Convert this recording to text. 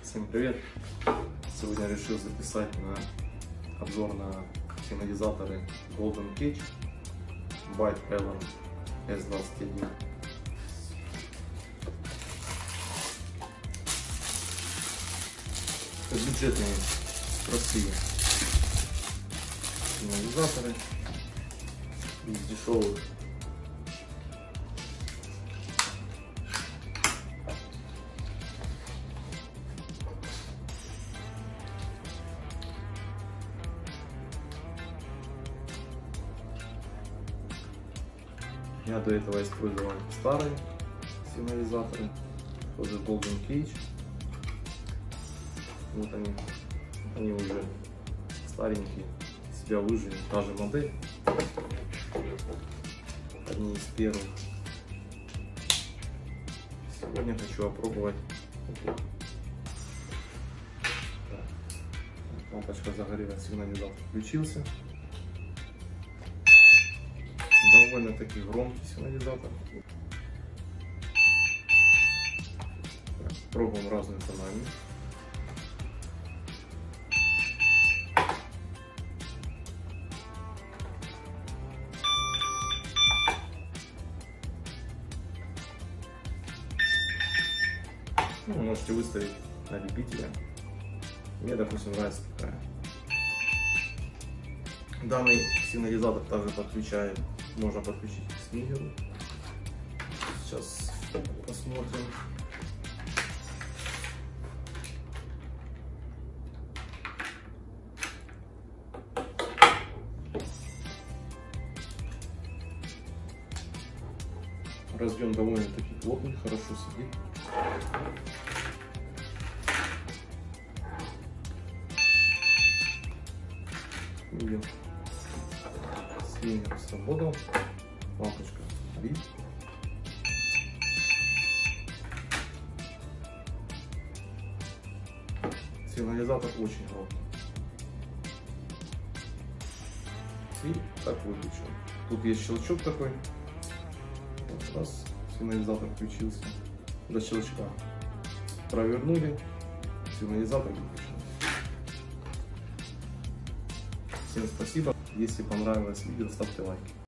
Всем привет! Сегодня решил записать обзор на сигнализаторы Golden Cage Byte Allen S21. Это бюджетные простые сигнализаторы из дешевых. Я до этого использовал старые сигнализаторы, тоже Golden Cage. Вот они уже старенькие, себя выжили, та же модель, одни из первых. Сегодня хочу опробовать. Лампочка загорелась, сигнализатор включился. Довольно-таки громкий сигнализатор. Пробуем разную тональность. Можете выставить на любителя. Мне, допустим, нравится такая. Данный сигнализатор также подключает. Можно подключить к снигеру. Сейчас посмотрим. Разъем довольно-таки плотный, хорошо сидит. Видим. Снигер сработал. Лампочка горит. Сигнализатор очень громкий. И так выключил. Тут есть щелчок такой. Вот раз сигнализатор включился. До щелчка провернули. Сигнализатор выключился. Всем спасибо. Если понравилось видео, ставьте лайки.